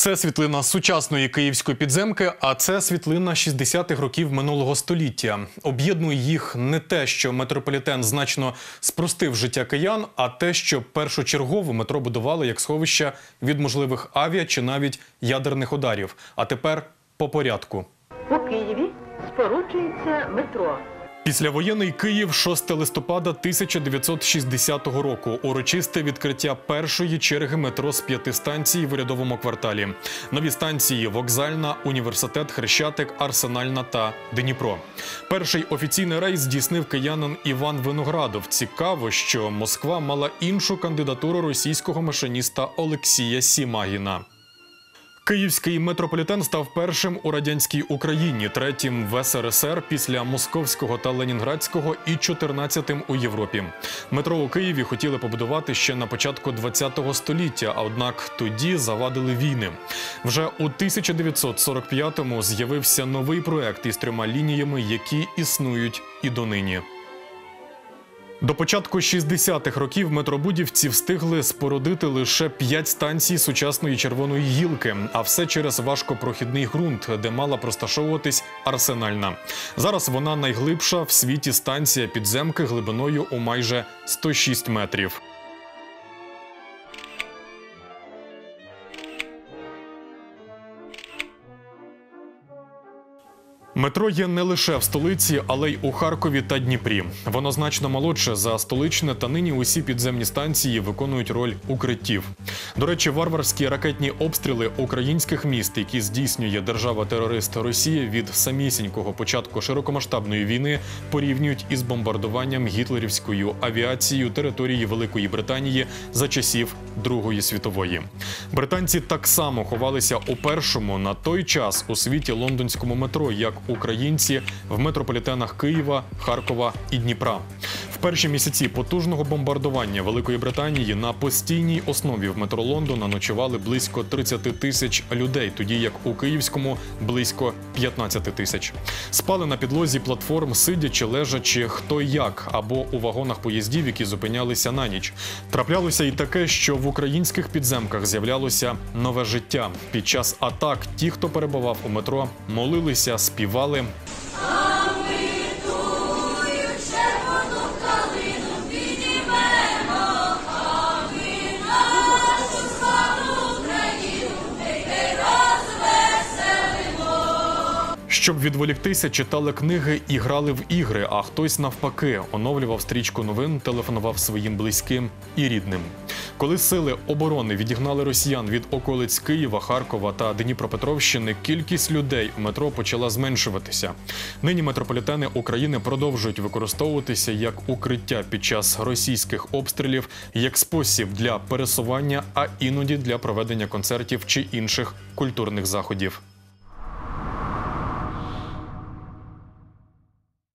Це світлина сучасної київської підземки, а це світлина 60-х років минулого століття. Об'єднує їх не те, що метрополітен значно спростив життя киян, а те, що першочергово метро будували як сховище від можливих авіа чи навіть ядерних ударів. А тепер по порядку. У Києві споруджується метро. Післявоєнний Київ, 6 листопада 1960 року. Урочисте відкриття першої черги метро з 5 станцій в урядовому кварталі. Нові станції – Вокзальна, Університет, Хрещатик, Арсенальна та Дніпро. Перший офіційний рейс здійснив киянин Іван Виноградов. Цікаво, що Москва мала іншу кандидатуру російського машиніста Олексія Сімагіна. Київський метрополітен став першим у радянській Україні, третім в СРСР після Московського та Ленінградського і 14-тим у Європі. Метро у Києві хотіли побудувати ще на початку ХХ століття, а однак тоді завадили війни. Вже у 1945-му з'явився новий проект із 3 лініями, які існують і донині. До початку 60-х років метробудівці встигли спорудити лише 5 станцій сучасної Червоної гілки, а все через важкопрохідний ґрунт, де мала розташовуватись Арсенальна. Зараз вона найглибша в світі станція підземки глибиною у майже 106 метрів. Метро є не лише в столиці, але й у Харкові та Дніпрі. Воно значно молодше за столичне, та нині усі підземні станції виконують роль укриттів. До речі, варварські ракетні обстріли українських міст, які здійснює держава-терорист Росія від самісінького початку широкомасштабної війни, порівнюють із бомбардуванням гітлерівською авіацією території Великої Британії за часів Другої світової. Британці так само ховалися у першому на той час у світі лондонському метро, як українці в метрополітенах Києва, Харкова і Дніпра. В перші місяці потужного бомбардування Великої Британії на постійній основі в метро Лондона ночували близько 30 тисяч людей, тоді як у Київському – близько 15 тисяч. Спали на підлозі платформ, сидячи, лежачи, хто як, або у вагонах поїздів, які зупинялися на ніч. Траплялося і таке, що в українських підземках з'являлося нове життя. Під час атак ті, хто перебував у метро, молилися, співали. Щоб відволіктися, читали книги і грали в ігри, а хтось навпаки оновлював стрічку новин, телефонував своїм близьким і рідним. Коли сили оборони відігнали росіян від околиць Києва, Харкова та Дніпропетровщини, кількість людей у метро почала зменшуватися. Нині метрополітени України продовжують використовуватися як укриття під час російських обстрілів, як спосіб для пересування, а іноді для проведення концертів чи інших культурних заходів.